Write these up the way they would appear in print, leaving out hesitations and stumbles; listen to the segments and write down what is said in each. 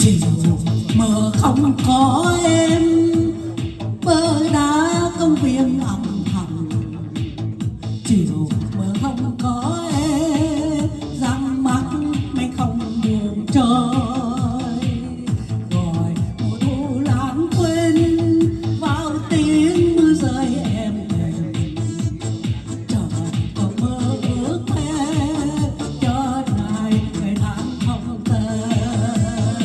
chiều mờ không có em, bờ đá công viên âm thầm. Chiều mờ không có em, răng mắt mây không buồn trời. Rồi mùa thu lãng quên vào tiếng mưa rơi em đềm. Trời còn mơ ước em cho ngày ngày tháng không tên.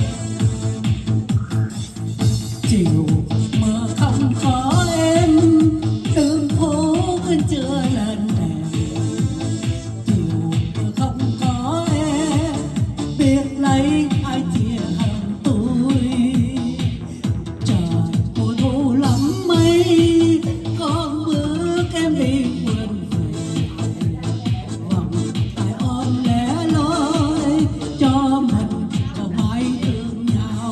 Chiều mưa không có em, đường phố vẫn chưa lên đèn. Chiều mưa không có em, biết lấy ai chia hơn tôi. Trời mùa thu lắm mây, con bước em đi quên về. Vòng tay ôm lẻ loi cho mình cho mãi thương nhau.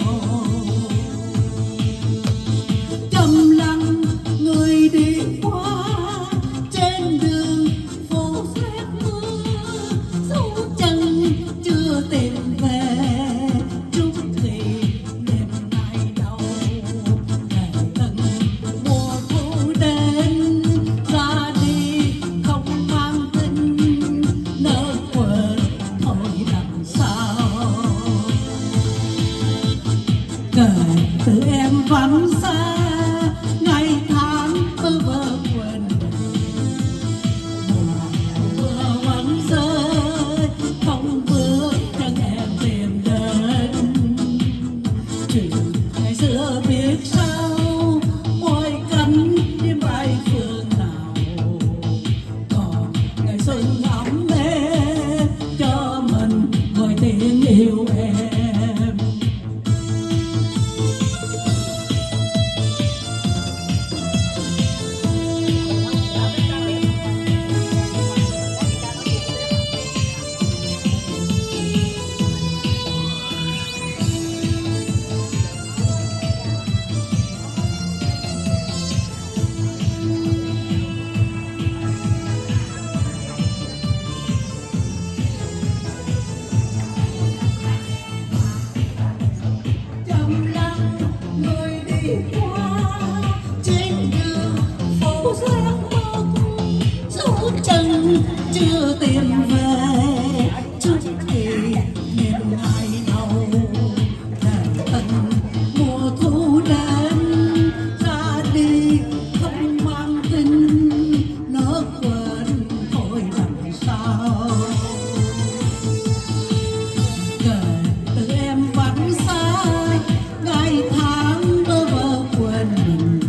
Trầm lặng người đi qua trên đường phố rét mưa, dấu chân chưa tìm về. Chúc thì đêm nay đâu để từng mùa thu đến ra đi không mang tin, nỡ quên thôi làm sao. Kể từ em vắng xa, ngày tháng bơ vơ quên mình. Mùa vẫn rơi không bước chân em tìm đến. Chuyện ngày xưa biết sao mỗi cánh đêm bay phương nào. Còn ngày xuân ấm êm cho mình gọi tiếng yêu em. Trầm lặng người đi qua trên đường phố rét mưa, dấu chân chưa tìm về. Chúc thì niềm ngày đầu để từng mùa thu đến ra đi không mang tin, nỡ quên thôi làm sao. Kể từ em vắng xa, ngày tháng bơ vơ quên mình.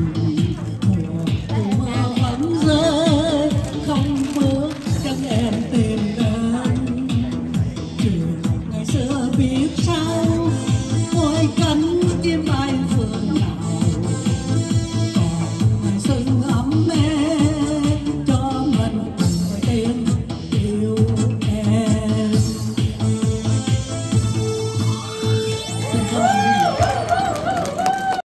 Mùa vẫn rơi không bước chân em tìm đến. Chuyện ngày xưa biết sao mỗi cánh chim bay